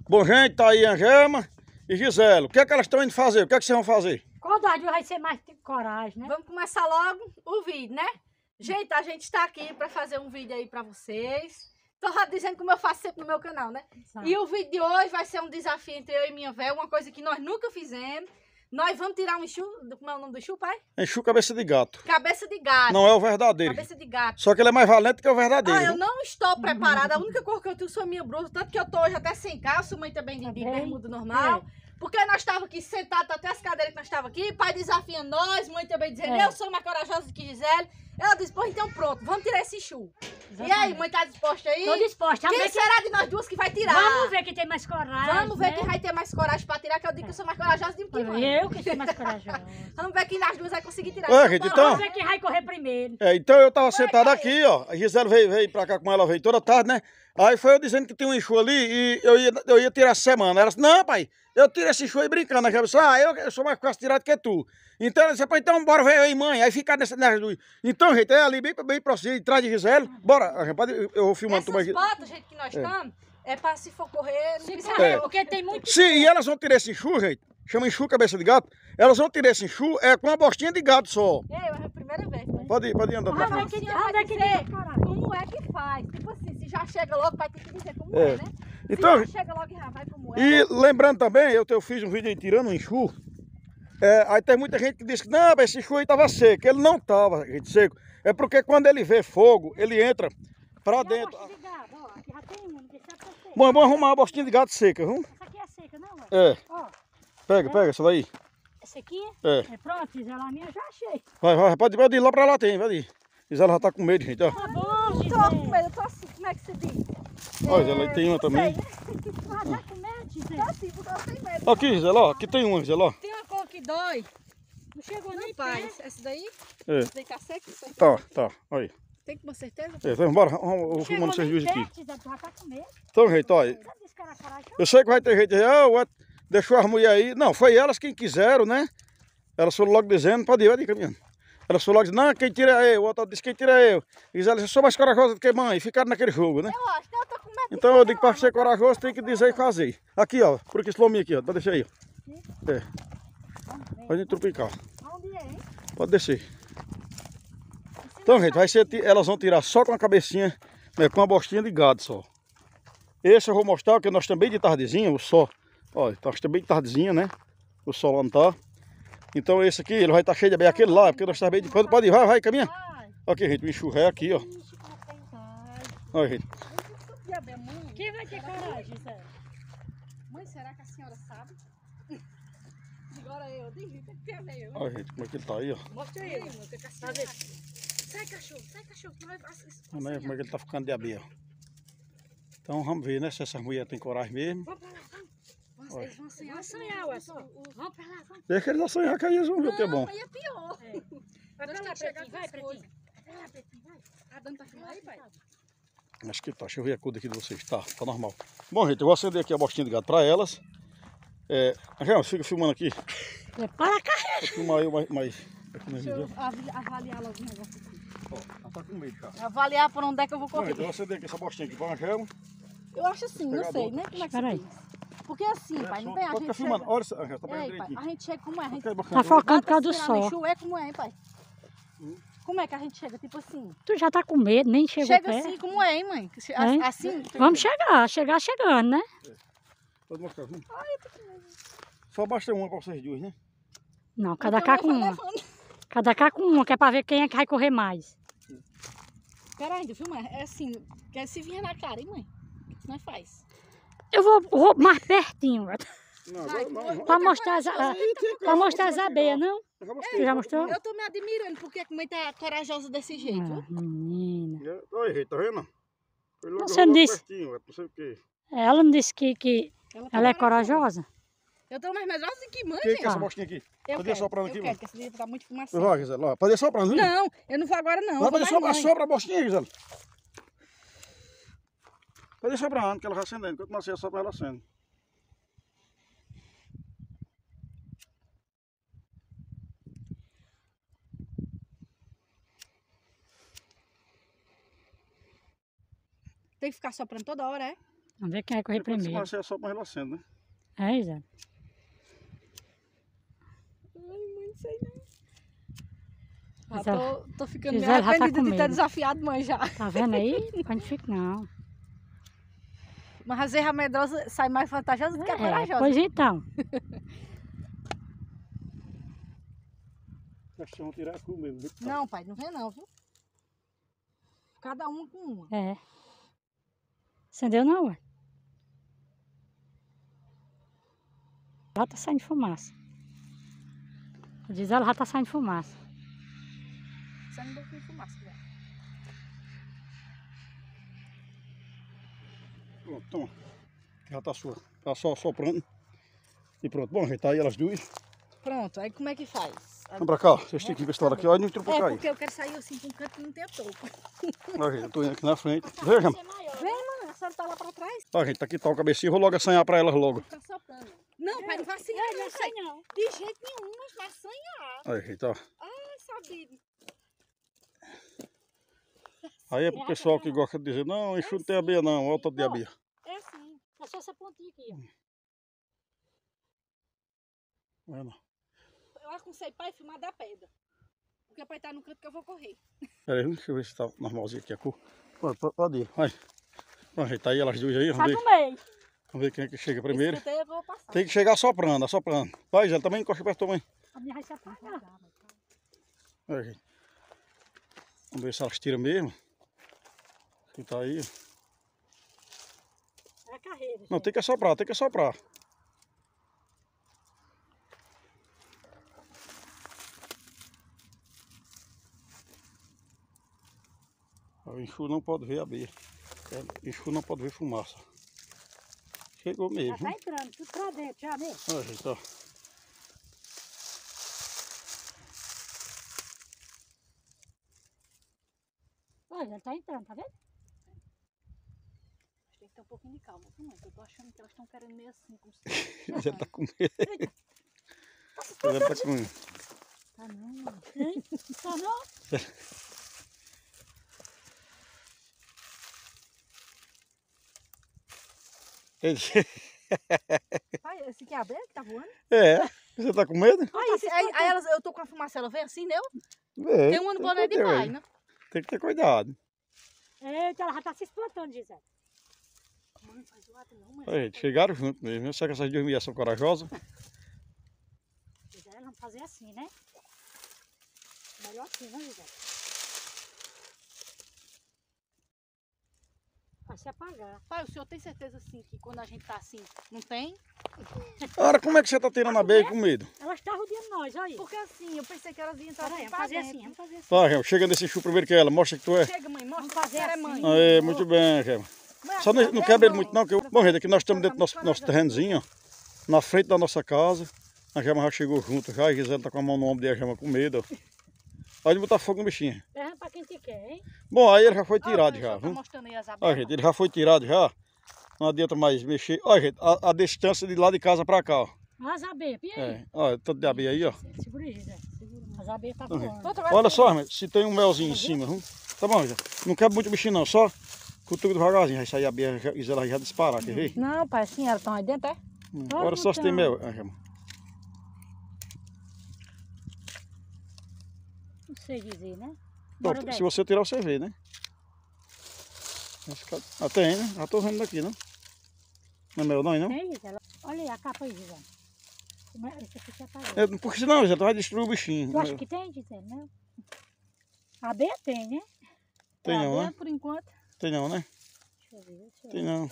Bom, gente, tá aí a Angelma e Gisele. O que é que elas estão indo fazer? O que é que vocês vão fazer? Qual das duas vai ser mais coragem, né? Vamos começar logo o vídeo, né? Gente, a gente está aqui para fazer um vídeo aí para vocês. Tô já dizendo como eu faço sempre no meu canal, né? Exato. E o vídeo de hoje vai ser um desafio entre eu e minha véia, uma coisa que nós nunca fizemos. Nós vamos tirar um enxu... Como é o nome do enxu, pai? Enxu cabeça de gato. Cabeça de gato. Não é o verdadeiro. Cabeça de gato. Só que ele é mais valente que o verdadeiro. Ah, eu não estou preparada. A única cor que eu tenho sou a minha blusa. Tanto que eu tô hoje até sem calça, mãe também de bermuda normal. Porque nós estávamos aqui sentados, até as cadeiras que nós estávamos aqui. Pai desafia nós, mãe também dizendo, eu sou mais corajosa do que Gisele. Ela disse, pô, então pronto, vamos tirar esse enxu. E aí, mãe, tá disposta aí? Tô disposta. Quem será de nós duas que vai tirar? Vamos ver quem tem mais coragem. Vamos ver quem vai ter mais coragem pra tirar, que eu digo que eu sou mais corajosa de que mãe. Eu que sou mais corajosa. Vamos ver quem das duas vai conseguir tirar. Ué, gente, então... Vamos ver quem vai correr primeiro. Então eu tava sentado aqui, ó. A Gisele veio pra cá com ela, veio toda tarde, né? Aí foi eu dizendo que tinha um enxu ali e eu ia tirar essa semana. Ela disse, não, pai, eu tiro esse enxu aí brincando. Ela disse, eu sou mais fácil tirado que tu. Então ela disse, pô, então bora ver aí, mãe. Aí ficar nessa luz. Então, gente, é ali bem pra você, atrás de Gisele. Bora, eu vou filmando tudo aqui. Essas botas, gente, que nós estamos, é pra se for correr, não precisa Porque tem muito... Sim, e elas vão tirar esse enxu, gente. Chama enxu cabeça de gato. Elas vão tirar esse enxu com uma bostinha de gato só. É a primeira vez. Né? Pode ir andando pra Mas frente. vai dizer como é que faz. Tipo assim, se já chega logo, vai ter que dizer como é, né? Então, se já chega logo e já vai como é. E lembrando também, eu fiz um vídeo aí tirando um enxu. Aí tem muita gente que diz que não, esse enxu aí tava seco. Ele não tava, gente, seco. É porque quando ele vê fogo, ele entra pra dentro. Aqui já tem uma, não deixa pra secar. Bom, vamos arrumar uma bostinha de gato seca, viu? Essa aqui é seca, não? É. Ó, Pega essa daí. essa aqui? É. Pronto, Gisela, a minha já achei. Vai, pode ir lá pra lá, tem, vai ir. Gisela já tá com medo, gente, ó. Tá bom, Tô Gisela. com medo, eu tô assim, como é que se diz? Olha, Gisela, aí tem uma também. Ah, tá com medo, Gisela? Tô assim, porque eu tenho medo. Aqui, Gisela, ó, aqui tem uma, Gisela, ó. Tem uma cor que dói. Não chegou nem Pai, perto. essa daí? É. Essa daí tá seca? Isso aí. Tá, aí. Tem com certeza? Então, bora, eu vou filmando vocês dois aqui. Gisela, tu já tá com medo. Então, gente, olha. Já disse que era corajosa? Eu sei que vai ter gente aí, deixou as mulheres aí. Não, foi elas quem quiseram, né? Elas foram logo dizendo, pode ir caminhando. Elas foram logo dizendo, não, quem tira é eu. O outro disse, quem tira é eu. E elas, eu sou mais corajosa do que mãe. E ficaram naquele jogo, né? Eu acho, eu tô com medo. Então eu digo, para ser corajoso, tem que dizer e fazer. Aqui, ó, por aqui, esse lominho aqui, ó. Pode deixar aí, ó. É. Pode tropicar. Onde é, hein? Pode descer. Então, gente, vai ser, elas vão tirar só com a cabecinha, né, com a bostinha de gado só. Esse eu vou mostrar, que nós também de tardezinha, o sol. Olha, nós também de tardezinha, né? O sol lá não tá. Então esse aqui, ele vai estar cheio de abelha. Aquele lá, porque nós estamos bem de... Pode ir, vai, caminha. Aqui, gente, o enxurré aqui, ó. Olha, gente. Quem vai ter coragem, Gisela? Mãe, será que a senhora sabe? Agora eu, digita que é meu. Olha, gente, como é que ele tá aí, ó. Mostra aí, mãe, que a senhora sabe. Sai, cachorro, que nós vamos... Olha aí como é que ele tá ficando de abelha. Então vamos ver, né, se essas mulheres têm coragem mesmo. Vamos pra lá, vamos. Eles vão sonhar, ué, só. Vamos pra lá, vamos. Deixa eles sonhar que aí eles vão ver o que é bom. Aí é pior. Vai pra lá, Pretinho, vai, Pretinho. Vai lá, Pretinho, vai. Tá dando pra filmar aí, pai? Acho que tá. Deixa eu ver a cor daqui de vocês. Tá normal. Bom, gente, eu vou acender aqui a bostinha de gato pra elas. Angel, fica filmando aqui. Prepara a carreira. Vou filmar eu mais aqui no Deixa eu vídeo. avaliar logo o negócio aqui. Ó, ela tá com medo já. Avaliar por onde é que eu vou Bom, correr. gente, eu vou acender aqui essa bostinha aqui pra Angel. Eu acho assim, não Pegar a sei, boca. né? Como é que Espera aí. se diz? Porque assim, pai, não tem a Pode ficar gente filmando. chega... Olha, Angel, tá pegando Ei, pai, direitinho. a gente chega como é? A gente... Tá focando por causa do sol. Enxu, é como é, hein, pai? Como é que a gente chega? Tipo assim. Tu já tá com medo, nem chegou Chega perto. assim, como é, hein, mãe? Hein? Assim? Vamos chegar chegando, né? Pode mostrar, viu? Só basta uma pra vocês duas, né? Não, cada cá com uma. Cada cá com uma, que é pra ver quem é que vai correr mais. Peraí, viu, mãe? É assim, quer se vir na cara, hein, mãe? O que nós faz? Eu vou mais pertinho, Não, Vai, não. pra mostrar as abelhas, não? Tu já mostrou? Eu tô me admirando porque a mãe tá corajosa desse jeito, Ah, viu? menina. Olha, gente, tá vendo? Foi logo Você não disse- pertinho, não sei o quê. Ela não disse que tá ela é corajosa? Eu tô mais medrosa do que mãe, Quem gente. quer essa bostinha aqui? Pode ir soprando aqui, eu mano. quero, porque esse livro tá muito fumaça. Vai, Gisele, lá. Pode ir soprando, viu? Não, eu não vou agora não. Vai eu vou poder mais soprar, mãe. sopra a bostinha, Gisele. Pode ir soprando, que ela vai acendendo. Enquanto você sopra, ela acende. Tem que ficar soprando toda hora, é? Vamos ver quem vai correr Depois primeiro. fumaça é só para relacendo, né? É, Zé. Ai, mãe, não sei não. Já Gisele- tô ficando meio Gisele já tá arrependida com de ter medo. desafiado mãe já. Tá vendo aí? Não fica não. Mas às vezes a medrosa sai mais vantajosa do que a corajosa. Pois então. Acho que vão tirar a cu mesmo. Viu? Não, pai, não vem não, viu? Cada uma com uma. É. Acendeu não, ué? Já tá saindo fumaça. Diz ela, já tá saindo fumaça. Sai um pouquinho de fumaça, né? Pronto, toma. Já tá sua. Tá só soprando. E pronto. Bom, gente, tá aí elas duas. Pronto, aí como é que faz? Vamos pra cá. Vocês têm que investir aqui. Olha, não entrou pra É, cá aí. porque eu quero sair assim com um canto que não tenha topo. Olha, gente, eu tô indo aqui na frente. Veja. Vem, mano, a senhora tá lá pra trás. Olha, gente, tá aqui tá o cabecinho. Vou logo assanhar pra elas logo. Fica soprando. Não, pai, não vai assim, não sei. não. De jeito nenhum, mas vai assanhar. Olha, gente, ó. Ai, sabia. Aí é pro pessoal que gosta de dizer, não, isso não tem abelha não, olha o tanto de abelha. É assim. É só essa pontinha aqui, ó. Olha. Eu aconselho pai filmar da pedra. Porque o pai tá no canto que eu vou correr. Pera aí, deixa eu ver se tá normalzinho aqui a cor. Pode ir, vai. Vamos ajeitar aí elas duas aí, Sai do meio. vamos ver quem é que chega primeiro. Esse eu vou passar. Tem que chegar assoprando, assoprando. Vai, Zé, também encosta perto também. A minha vai se apagar. Olha, gente. Vamos ver se elas tiram mesmo. Quem tá aí. É a carreira. Não, tem que assoprar, tem que assoprar. O enxu não pode ver abelha. O enxu não pode ver fumaça. Chegou Já mesmo. tá entrando, tudo pra dentro, já mesmo. Olha, gente, ó. Olha, já tá entrando, tá vendo? Tem que ter um pouquinho de calma, viu, mãe? Eu tô achando que elas estão querendo meio assim, como se... Já tá com medo. Já tá com medo. Tá não, mãe. Hein? Tá não? Pai, esse aqui é a abelha que tá voando? É, você tá com medo? Aí elas, eu tô com a fumaça, ela vem assim, deu? Vê, Tem uma no boné de que ter, pai, ué. né? Tem que ter cuidado. Eita, ela já tá se espantando, Gisele. Mãe, faz o ato não, mãe. Olha, gente, chegaram junto mesmo. Será que essas duas mulheres são corajosas? Gisele, vamos fazer assim, né? Melhor assim, né, Gisele? Vai se apagar. Pai, o senhor tem certeza, assim, que quando a gente tá assim, não tem? Ora, como é que você tá tirando a abelha com medo? Elas estão rodeando nós, olha aí. Porque assim, eu pensei que elas iam estar Peraí, assim vamos pra fazer dentro. assim, vamos fazer assim. Tá, Gema, chega nesse chu primeiro que ela. Mostra que tu é. Chega, mãe, mostra Vamos que fazer é assim. mãe. Aê, muito bem, Gema. Mãe, Só não a quebra ele mãe. muito não, que bom, gente, aqui nós estamos dentro do nosso terrenozinho, ó, na frente da nossa casa. A Gema já chegou junto já, e a Gisele tá com a mão no ombro dele, a Gema com medo, ó. Pode botar fogo no bichinho. Perna pra quem te quer, hein? Bom, aí ele já foi Ah, tirado pai, o já, senhor tá viu? mostrando aí as Ó, abelhas. gente, ele já foi tirado já. Não adianta mais mexer. Ó, gente, a distância de lá de casa pra cá, ó. As abelhas, e aí? É, ó, tanto de abelha aí, ó. Segura aí, Gisele. Segura. As abelhas tá Uhum. voando. Outra vez. Olha só, irmão, se tem um melzinho em cima, viu? Tá bom, já. Não quebra muito o bichinho não, só cutuca devagarzinho. Vai sair a abelha e ela já disparar, quer ver? Não, pai, assim, elas estão aí dentro, é? Agora só se tem mel, ah, Gema. Não sei dizer, né? Bom, Bora, se você tirar, você vê, né? Ah, tem, né? Já tô vendo daqui, não? Não é mel não, hein, não? Tem, Gisele? Olha aí a capa aí, Gisele. Esse aqui se apagou. É, porque senão já vai destruir o bichinho. Tu acha que tem, Gisele? Não? A abelha tem, né? Tem não, abelha, né? por enquanto. Tem não, né? Deixa eu ver, deixa eu ver. Tem não.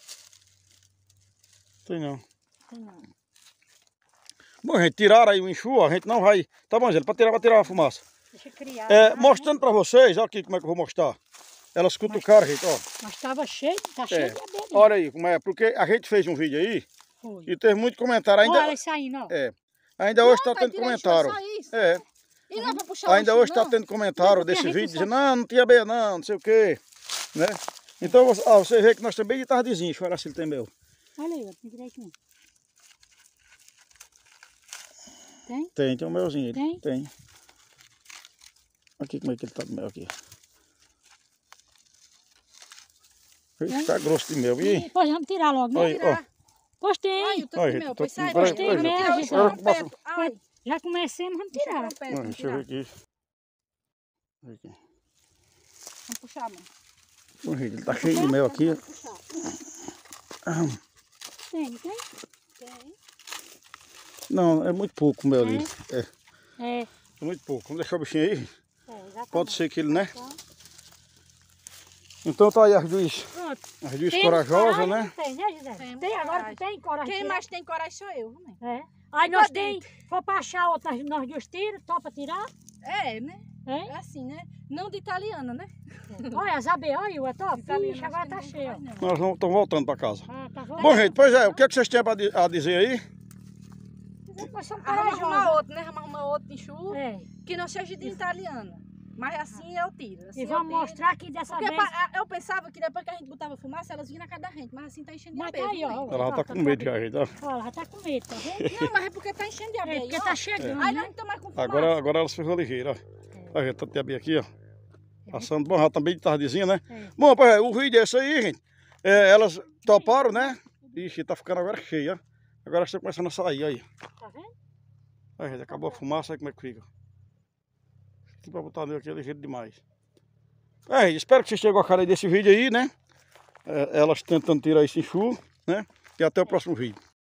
Tem não. Tem não. Bom, gente, tiraram aí o enxu, ó, a gente não vai... Tá bom, Zé, pra tirar a fumaça. Deixa eu criar. É, mostrando pra vocês, olha aqui como é que eu vou mostrar. Elas cutucaram, gente, ó. Mas tava cheio, tá cheio de abelha. Olha aí como é, porque a gente fez um vídeo aí Foi. e teve muito comentário. Olha Ainda, elas saindo, ó. ainda hoje tá pai, tendo tirei comentário. só isso. É, E não é pra puxar o ainda enxu, hoje tá não? tendo comentário Não, porque desse a gente vídeo só- dizendo, não tem abelha não, não sei o quê, né? Então, ó, você vê que nós também de tardezinho, deixa eu olhar se ele tem mel. Olha aí, ó, tem direitinho. Tem um melzinho ele. Tem? Tem. Aqui como é que ele tá do mel aqui. Ixi, tá grosso de mel. E Ih, depois vamos tirar logo, né? aí, ó. Pois Ai, tem. o tanto Ai, de mel. tô- Pois sai, peraí, vai peraí, tirar peraí. o chão Eu posso- perto. Ai, Já comecemos, vamos deixa tirar. eu perto, vamos Deixa eu ver tirar. aqui. Aqui. Vamos puxar, mãe. Ô, gente, ele tá cheio de mel aqui. Vamos puxar. Tem, tem? Tem. Não, é muito pouco o mel ali. É. É muito pouco. Vamos deixar o bichinho aí. Exatamente. Pode ser que ele, né? Então, Então tá aí as duas pronto. corajosas, coragem, né? não tem, né, Gisele? Temos Tem agora coragem. que tem coragem. Quem de mais tem coragem sou eu, né? tirar. É. Aí Ficou nós tem, for pra achar outra, nós duas tiros, topa tirar. É, né? Hein? É assim, né? Não de italiana, né? Olha, as abelhas, olha, é top. Italiana, Ixi, acho agora que tá não tem cheio. coragem, não. Nós estamos voltando pra casa. Ah, tá bom? Bom, gente, pois é, o que, é que vocês têm a dizer aí? Nós somos Vamos arrumar corajosos. outro, né? Vamos arrumar outro de chuva É. que não seja de italiana. Mas assim eu tiro. Assim E eu vamos tiro. mostrar que dessa Porque vez... eu pensava que depois que a gente botava fumaça, elas vinham na casa da gente. Mas assim tá enchendo de Mas abelha. tá aí, ó. viu, Ela já tá com medo já, gente. Ó. Olha, ela já tá com medo, tá vendo? Não, mas é porque tá enchendo de É, abelha. porque ó. tá chegando, Aí né? nós não mais com fumaça. Agora ela se ficou ligeira, ó. Olha, tanto de abelha aqui, ó. Passando, bom, já também de tardezinha, né? É. Bom, pois é, o vídeo é esse aí, gente. É, elas toparam, né? Ixi, tá ficando agora cheia, ó. Agora está começando a sair, aí. Tá vendo? Aí, gente, acabou a fumaça, aí como é que fica. Aqui pra botar nele aqui é ligeiro demais. É, espero que vocês tenham gostado aí desse vídeo aí, né? É, elas tentando tirar esse enxurro, né? E até o próximo vídeo.